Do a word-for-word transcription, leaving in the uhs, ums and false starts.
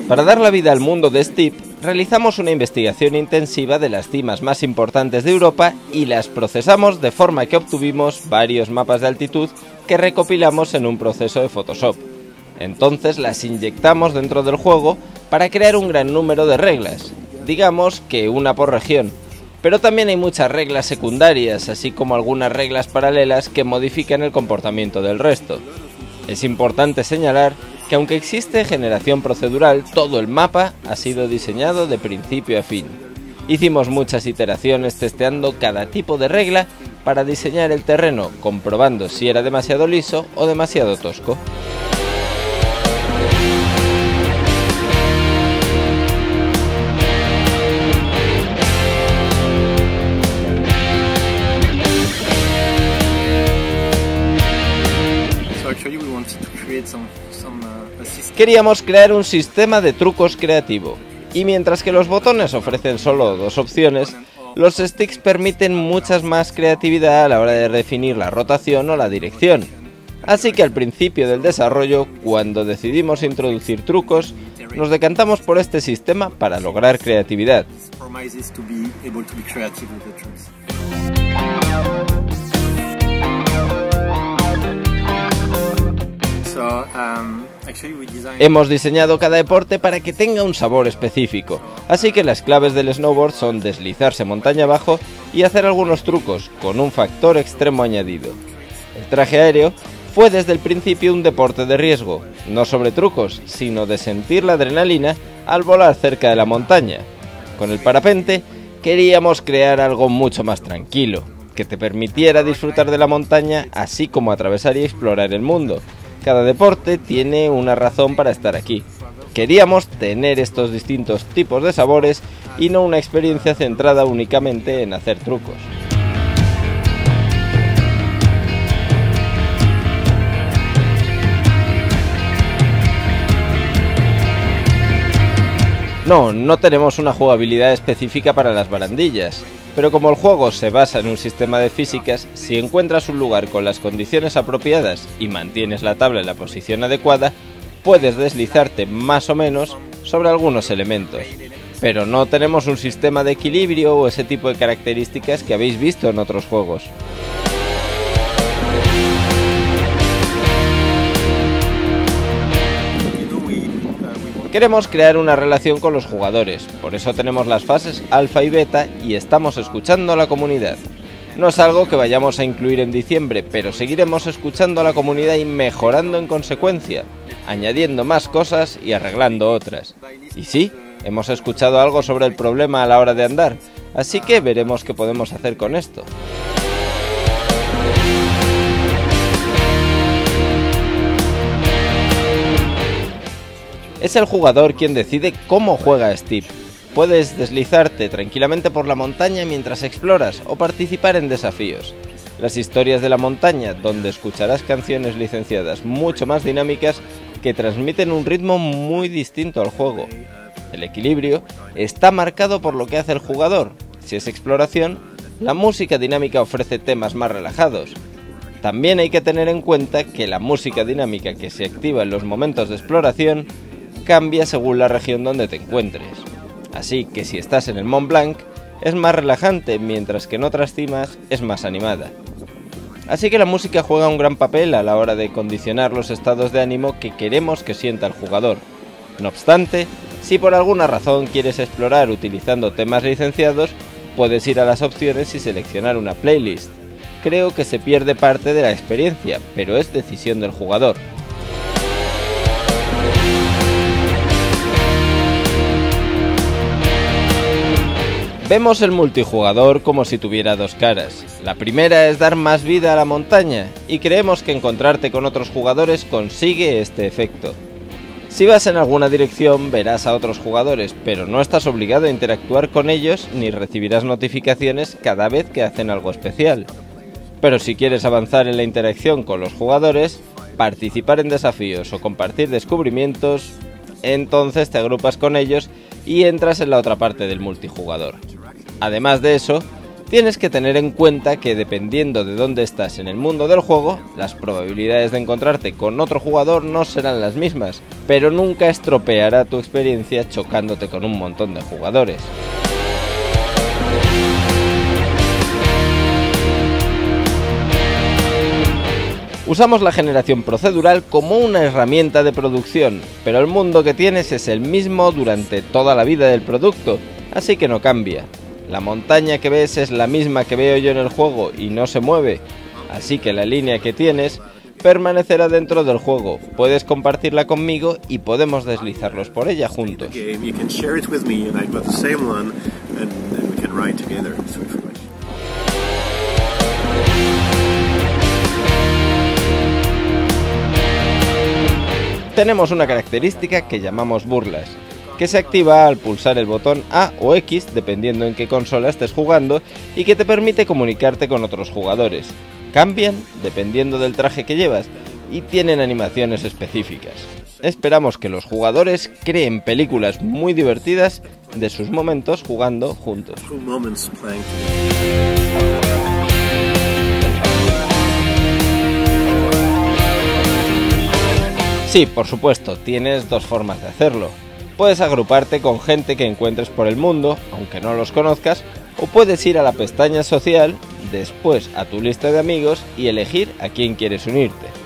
Para dar la vida al mundo de Steep, realizamos una investigación intensiva de las cimas más importantes de Europa y las procesamos de forma que obtuvimos varios mapas de altitud que recopilamos en un proceso de Photoshop. Entonces las inyectamos dentro del juego para crear un gran número de reglas, digamos que una por región. Pero también hay muchas reglas secundarias, así como algunas reglas paralelas que modifican el comportamiento del resto. Es importante señalar que aunque existe generación procedural, todo el mapa ha sido diseñado de principio a fin. Hicimos muchas iteraciones testeando cada tipo de regla para diseñar el terreno, comprobando si era demasiado liso o demasiado tosco. Queríamos crear un sistema de trucos creativo, y mientras que los botones ofrecen solo dos opciones, los sticks permiten muchas más creatividad a la hora de definir la rotación o la dirección. Así que al principio del desarrollo, cuando decidimos introducir trucos, nos decantamos por este sistema para lograr creatividad. Hemos diseñado cada deporte para que tenga un sabor específico, así que las claves del snowboard son deslizarse montaña abajo y hacer algunos trucos, con un factor extremo añadido. El traje aéreo fue desde el principio un deporte de riesgo, no sobre trucos, sino de sentir la adrenalina al volar cerca de la montaña. Con el parapente queríamos crear algo mucho más tranquilo, que te permitiera disfrutar de la montaña así como atravesar y explorar el mundo. Cada deporte tiene una razón para estar aquí. Queríamos tener estos distintos tipos de sabores y no una experiencia centrada únicamente en hacer trucos. No, no tenemos una jugabilidad específica para las barandillas, pero como el juego se basa en un sistema de físicas, si encuentras un lugar con las condiciones apropiadas y mantienes la tabla en la posición adecuada, puedes deslizarte más o menos sobre algunos elementos. Pero no tenemos un sistema de equilibrio o ese tipo de características que habéis visto en otros juegos. Queremos crear una relación con los jugadores, por eso tenemos las fases alfa y beta y estamos escuchando a la comunidad. No es algo que vayamos a incluir en diciembre, pero seguiremos escuchando a la comunidad y mejorando en consecuencia, añadiendo más cosas y arreglando otras. Y sí, hemos escuchado algo sobre el problema a la hora de andar, así que veremos qué podemos hacer con esto. Es el jugador quien decide cómo juega Steep. Puedes deslizarte tranquilamente por la montaña mientras exploras o participar en desafíos. Las historias de la montaña, donde escucharás canciones licenciadas mucho más dinámicas que transmiten un ritmo muy distinto al juego. El equilibrio está marcado por lo que hace el jugador. Si es exploración, la música dinámica ofrece temas más relajados. También hay que tener en cuenta que la música dinámica que se activa en los momentos de exploración cambia según la región donde te encuentres. Así que si estás en el Mont Blanc es más relajante, mientras que en otras cimas es más animada. Así que la música juega un gran papel a la hora de condicionar los estados de ánimo que queremos que sienta el jugador. No obstante, si por alguna razón quieres explorar utilizando temas licenciados, puedes ir a las opciones y seleccionar una playlist. Creo que se pierde parte de la experiencia, pero es decisión del jugador. Vemos el multijugador como si tuviera dos caras. La primera es dar más vida a la montaña, y creemos que encontrarte con otros jugadores consigue este efecto. Si vas en alguna dirección verás a otros jugadores, pero no estás obligado a interactuar con ellos ni recibirás notificaciones cada vez que hacen algo especial. Pero si quieres avanzar en la interacción con los jugadores, participar en desafíos o compartir descubrimientos, entonces te agrupas con ellos y entras en la otra parte del multijugador. Además de eso, Tienes que tener en cuenta que dependiendo de dónde estás en el mundo del juego, las probabilidades de encontrarte con otro jugador no serán las mismas, pero nunca estropeará tu experiencia chocándote con un montón de jugadores. Usamos la generación procedural como una herramienta de producción, pero el mundo que tienes es el mismo durante toda la vida del producto, así que no cambia. La montaña que ves es la misma que veo yo en el juego y no se mueve, así que la línea que tienes permanecerá dentro del juego. Puedes compartirla conmigo y podemos deslizarlos por ella juntos. Tenemos una característica que llamamos burlas, que se activa al pulsar el botón A o X dependiendo en qué consola estés jugando y que te permite comunicarte con otros jugadores. Cambian dependiendo del traje que llevas y tienen animaciones específicas. Esperamos que los jugadores creen películas muy divertidas de sus momentos jugando juntos. Sí, por supuesto, tienes dos formas de hacerlo. Puedes agruparte con gente que encuentres por el mundo, aunque no los conozcas, o puedes ir a la pestaña social, después a tu lista de amigos y elegir a quién quieres unirte.